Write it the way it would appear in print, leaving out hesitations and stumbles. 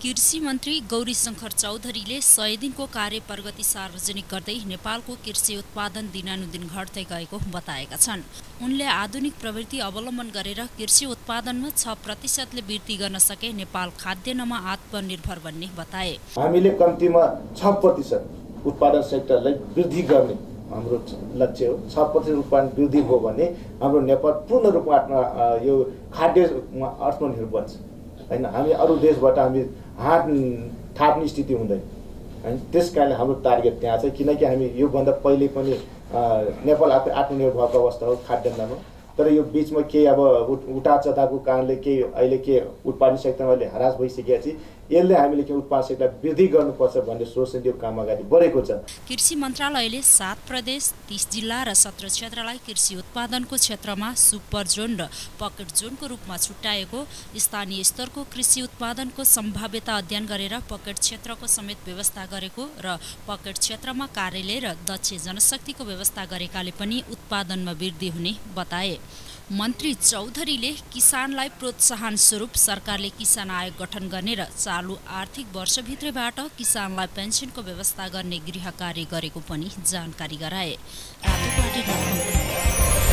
कृषि मन्त्री गौरीशंकर चौधरीले 100 दिनको कार्य प्रगति सार्वजनिक गर्दै नेपालको कृषि उत्पादन दिनानुदिन घट्दै गएको बताएका छन्। उनले आधुनिक प्रवृत्ति अवलम्बन गरेर कृषि उत्पादनमा 6% वृद्धि गर्न सके नेपाल खाद्यान्नमा आत्मनिर्भर बन्ने बताए। हामीले कम्तीमा 6% उत्पादन सेक्टरलाई वृद्धि गर्ने हाम्रो लक्ष्य हो। 6% उत्पादन वृद्धि भयो भने हाम्रो नेपाल पूर्ण रूपमा यो खाद्यमा आत्मनिर्भर बन्छ हैन। हामी अरू देशबाट हामी हात थाप्ने स्थिति हुँदैन हैन। त्यसकारणले हाम्रो टार्गेट त्यहाँ छ, किनकि हामी योभन्दा पहिले पनि नेपाल आत्मनिर्भर भएको अवस्था हो खाद्यान्नमा। तर यो बीचमा के अब उतार चढावको कारणले के अहिले के उत्पादन सेक्टरमा अहिले हरास भइसकेको छ। यसले हामीले के उत्पादन सेक्टर वृद्धि गर्नुपर्छ भन्ने सोचले यो काम अगाडि बढेको छ। कृषि मन्त्रालयले 7 प्रदेश, 30 जिल्ला र 17 क्षेत्रलाई कृषि उत्पादनको क्षेत्रमा सुपर जोन र पकेट जोनको रूपमा छुट्याएको, स्थानीय स्तरको कृषि उत्पादनको सम्भाव्यता अध्ययन गरेर पकेट क्षेत्रको समेत व्यवस्था गरेको र पकेट क्षेत्रमा कार्यालय र दक्ष जनशक्तिको व्यवस्था गरेकाले पनि उत्पादनमा वृद्धि हुने बताए। मन्त्री चौधरीले किसानलाई प्रोत्साहन स्वरूप सरकारले किसान आयोग गठन गर्ने र चालु आर्थिक वर्षभित्रैबाट किसानलाई पेन्सनको व्यवस्था गर्ने गृह कार्य गरेको पनि जानकारी गराए।